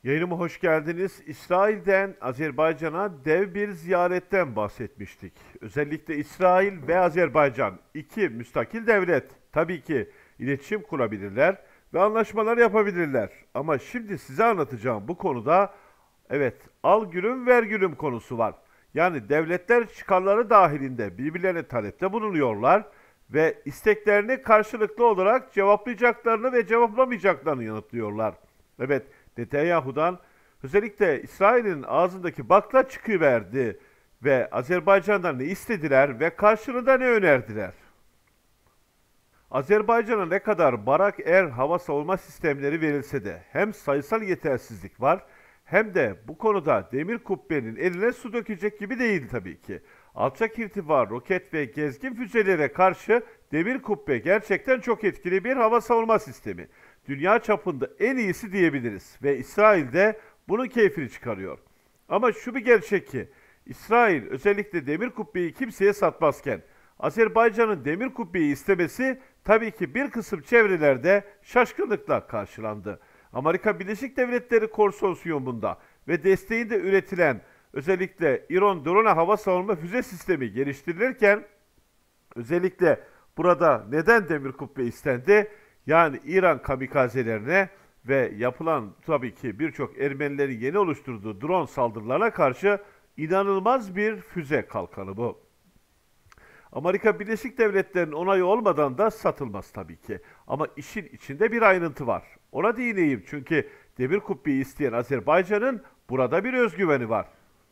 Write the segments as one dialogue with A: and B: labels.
A: Yayınıma hoş geldiniz. İsrail'den Azerbaycan'a dev bir ziyaretten bahsetmiştik. Özellikle İsrail ve Azerbaycan iki müstakil devlet tabii ki iletişim kurabilirler ve anlaşmalar yapabilirler. Ama şimdi size anlatacağım bu konuda evet al gülüm ver gülüm konusu var. Yani devletler çıkarları dahilinde birbirlerine talepte bulunuyorlar ve isteklerini karşılıklı olarak cevaplayacaklarını ve cevaplamayacaklarını yanıtlıyorlar. Evet, Netanyahu'dan özellikle İsrail'in ağzındaki bakla çıkıverdi ve Azerbaycan'dan ne istediler ve karşılığında ne önerdiler? Azerbaycan'a ne kadar Barak Er hava savunma sistemleri verilse de hem sayısal yetersizlik var hem de bu konuda demir kubbenin eline su dökecek gibi değil tabii ki. Alçak irtifa, roket ve gezgin füzelere karşı demir kubbe gerçekten çok etkili bir hava savunma sistemi. Dünya çapında en iyisi diyebiliriz ve İsrail de bunun keyfini çıkarıyor. Ama şu bir gerçek ki İsrail özellikle demir kubbeyi kimseye satmazken Azerbaycan'ın demir kubbeyi istemesi tabii ki bir kısım çevrelerde şaşkınlıkla karşılandı. Amerika Birleşik Devletleri Konsorsiyumunda ve desteğinde üretilen özellikle İran drone hava savunma füze sistemi geliştirilirken özellikle burada neden demir kubbe istendi? Yani İran kamikazelerine ve yapılan tabii ki birçok Ermenilerin yeni oluşturduğu drone saldırılarına karşı inanılmaz bir füze kalkanı bu. Amerika Birleşik Devletleri'nin onayı olmadan da satılmaz tabii ki. Ama işin içinde bir ayrıntı var. Ona değineyim çünkü demir kubbeyi isteyen Azerbaycan'ın burada bir özgüveni var.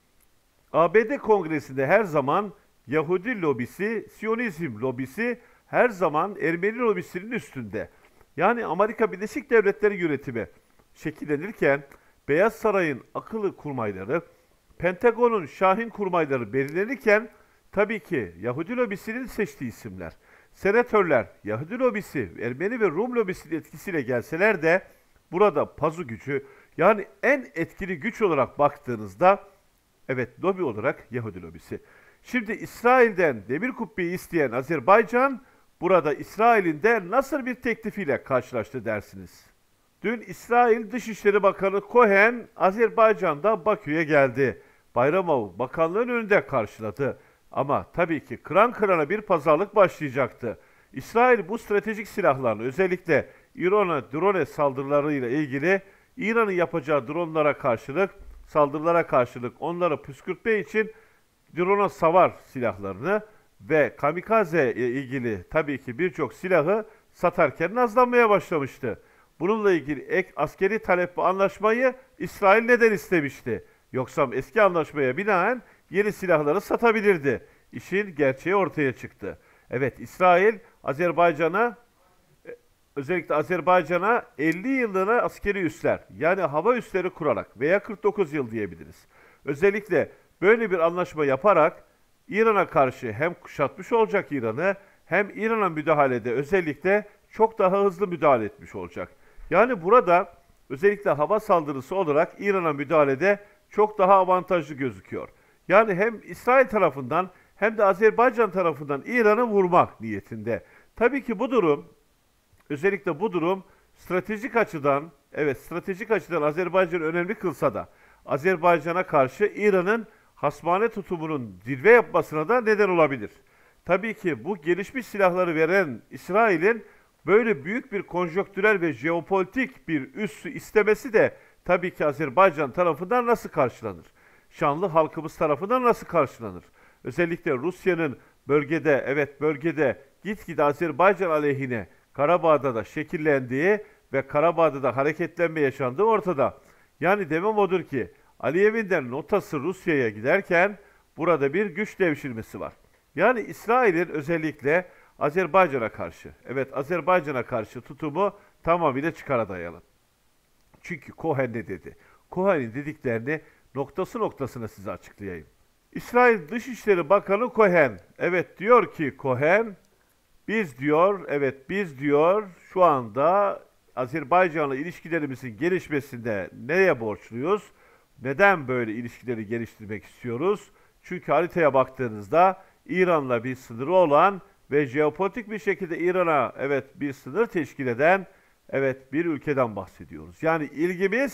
A: ABD Kongresi'nde her zaman Yahudi lobisi, Siyonizm lobisi her zaman Ermeni lobisinin üstünde. Yani Amerika Birleşik Devletleri yönetimi şekillenirken Beyaz Saray'ın akıllı kurmayları, Pentagon'un şahin kurmayları belirlenirken tabii ki Yahudi lobisinin seçtiği isimler. Senatörler Yahudi lobisi, Ermeni ve Rum lobisinin etkisiyle gelseler de burada pazu gücü yani en etkili güç olarak baktığınızda evet lobi olarak Yahudi lobisi. Şimdi İsrail'den demir kubbeyi isteyen Azerbaycan burada İsrail'in de nasıl bir teklifiyle karşılaştı dersiniz? Dün İsrail Dışişleri Bakanı Cohen Azerbaycan'da Bakü'ye geldi. Bayramov bakanlığın önünde karşıladı. Ama tabii ki kıran kırana bir pazarlık başlayacaktı. İsrail bu stratejik silahlarla özellikle İran'a drone saldırılarıyla ilgili İran'ın yapacağı dronlara karşılık, saldırılara karşılık onları püskürtme için drone savar silahlarını ve kamikaze ile ilgili tabii ki birçok silahı satarken nazlanmaya başlamıştı. Bununla ilgili ek askeri talep ve anlaşmayı İsrail neden istemişti? Yoksa eski anlaşmaya binaen yeni silahları satabilirdi. İşin gerçeği ortaya çıktı. Evet İsrail Azerbaycan'a özellikle Azerbaycan'a 50 yıllığına askeri üsler yani hava üsleri kurarak veya 49 yıl diyebiliriz. Özellikle böyle bir anlaşma yaparak İran'a karşı hem kuşatmış olacak İran'ı hem İran'a müdahalede özellikle çok daha hızlı müdahale etmiş olacak. Yani burada özellikle hava saldırısı olarak İran'a müdahalede çok daha avantajlı gözüküyor. Yani hem İsrail tarafından hem de Azerbaycan tarafından İran'ı vurmak niyetinde. Tabii ki bu durum özellikle bu durum stratejik açıdan evet stratejik açıdan Azerbaycan önemli kılsa da Azerbaycan'a karşı İran'ın hasmane tutumunun zirve yapmasına da neden olabilir. Tabii ki bu gelişmiş silahları veren İsrail'in böyle büyük bir konjonktürel ve jeopolitik bir üssü istemesi de tabii ki Azerbaycan tarafından nasıl karşılanır? Şanlı halkımız tarafından nasıl karşılanır? Özellikle Rusya'nın bölgede gitgide Azerbaycan aleyhine Karabağ'da da şekillendiği ve Karabağ'da da hareketlenme yaşandığı ortada. Yani demem odur ki Aliyev'in de notası Rusya'ya giderken burada bir güç devşirmesi var. Yani İsrail'in özellikle Azerbaycan'a karşı tutumu tamamıyla çıkara dayalı. Çünkü Cohen ne dedi? Cohen'in dediklerini noktası noktasına size açıklayayım. İsrail Dışişleri Bakanı Cohen, evet diyor ki Cohen, biz diyor şu anda Azerbaycan'la ilişkilerimizin gelişmesinde neye borçluyuz? Neden böyle ilişkileri geliştirmek istiyoruz? Çünkü haritaya baktığınızda İran'la bir sınırı olan ve jeopolitik bir şekilde İran'a bir sınır teşkil eden bir ülkeden bahsediyoruz. Yani ilgimiz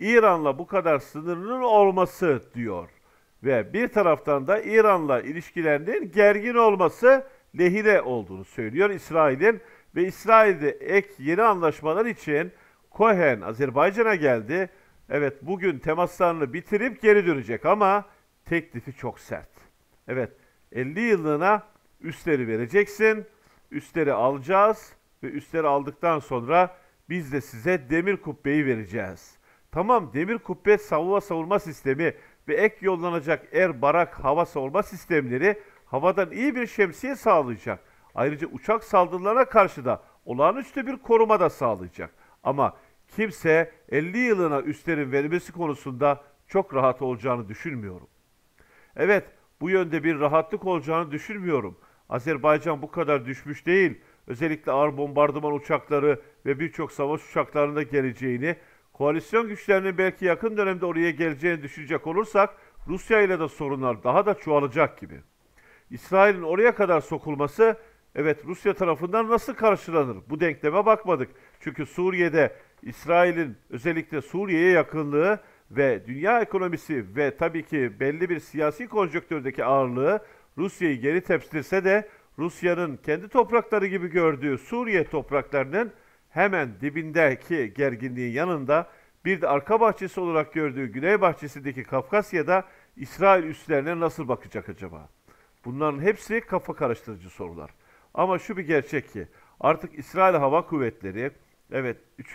A: İran'la bu kadar sınırının olması diyor. Ve bir taraftan da İran'la ilişkilerinin gergin olması lehine olduğunu söylüyor İsrail'in. Ve İsrail'de ek yeni anlaşmalar için Cohen Azerbaycan'a geldi. Evet, bugün temaslarını bitirip geri dönecek ama teklifi çok sert. Evet, 50 yıllığına üsleri vereceksin, üsleri alacağız ve üsleri aldıktan sonra biz de size demir kubbeyi vereceğiz. Tamam, demir kubbe savunma sistemi ve ek yollanacak Barak hava savunma sistemleri havadan iyi bir şemsiye sağlayacak. Ayrıca uçak saldırılarına karşı da olağanüstü bir koruma da sağlayacak. Ama kimse 50 yılına üslerin verilmesi konusunda çok rahat olacağını düşünmüyorum. Evet, bu yönde bir rahatlık olacağını düşünmüyorum. Azerbaycan bu kadar düşmüş değil. Özellikle ağır bombardıman uçakları ve birçok savaş uçaklarında geleceğini, koalisyon güçlerinin belki yakın dönemde oraya geleceğini düşünecek olursak, Rusya ile de sorunlar daha da çoğalacak gibi. İsrail'in oraya kadar sokulması, evet, Rusya tarafından nasıl karşılanır? Bu denkleme bakmadık. Çünkü Suriye'de İsrail'in özellikle Suriye'ye yakınlığı ve dünya ekonomisi ve tabii ki belli bir siyasi konjonktürdeki ağırlığı Rusya'yı geri tepsilse de Rusya'nın kendi toprakları gibi gördüğü Suriye topraklarının hemen dibindeki gerginliğin yanında bir de arka bahçesi olarak gördüğü güney bahçesindeki Kafkasya'da İsrail üslerine nasıl bakacak acaba? Bunların hepsi kafa karıştırıcı sorular. Ama şu bir gerçek ki artık İsrail Hava Kuvvetleri, evet, 3.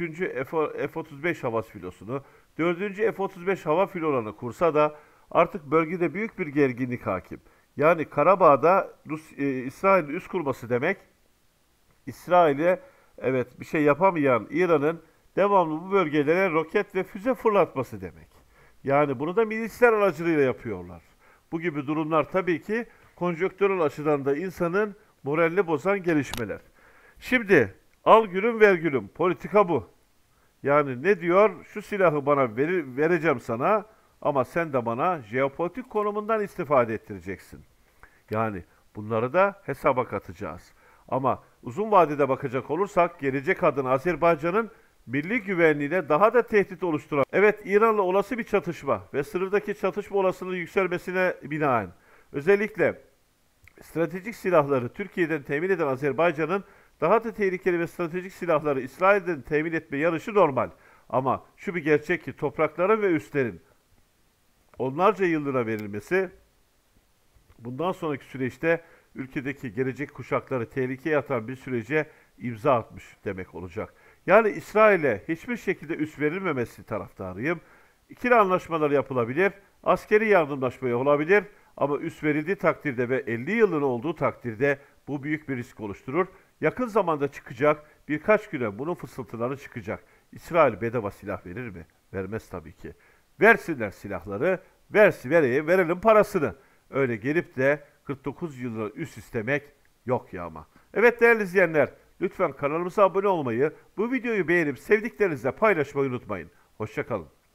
A: F-35 hava filosunu, 4. F-35 hava filolarını kursa da artık bölgede büyük bir gerginlik hakim. Yani Karabağ'da İsrail'in üs kurması demek, İsrail'e, evet, bir şey yapamayan İran'ın devamlı bu bölgelere roket ve füze fırlatması demek. Yani bunu da milisler aracılığıyla yapıyorlar. Bu gibi durumlar tabii ki konjonktürel açıdan da insanın moralini bozan gelişmeler. Şimdi al gülüm ver gülüm. Politika bu. Yani ne diyor? Şu silahı bana vereceğim sana ama sen de bana jeopolitik konumundan istifade ettireceksin. Yani bunları da hesaba katacağız. Ama uzun vadede bakacak olursak gelecek adına Azerbaycan'ın milli güvenliğine daha da tehdit oluşturan, evet, İran'la olası bir çatışma ve sınırdaki çatışma olasılığı yükselmesine binaen özellikle stratejik silahları Türkiye'den temin eden Azerbaycan'ın daha da tehlikeli ve stratejik silahları İsrail'den temin etme yarışı normal. Ama şu bir gerçek ki toprakların ve üslerin onlarca yıllığına verilmesi bundan sonraki süreçte ülkedeki gelecek kuşakları tehlikeye atan bir sürece imza atmış demek olacak. Yani İsrail'e hiçbir şekilde üs verilmemesi taraftarıyım. İkili anlaşmalar yapılabilir, askeri yardımlaşma olabilir ama üs verildiği takdirde ve 50 yılın olduğu takdirde bu büyük bir risk oluşturur. Yakın zamanda çıkacak, birkaç güne bunun fısıltıları çıkacak. İsrail bedava silah verir mi? Vermez tabii ki. Versinler silahları, verelim parasını. Öyle gelip de 49 yılına üs istemek yok ya ama. Evet değerli izleyenler, lütfen kanalımıza abone olmayı, bu videoyu beğenip sevdiklerinizle paylaşmayı unutmayın. Hoşça kalın.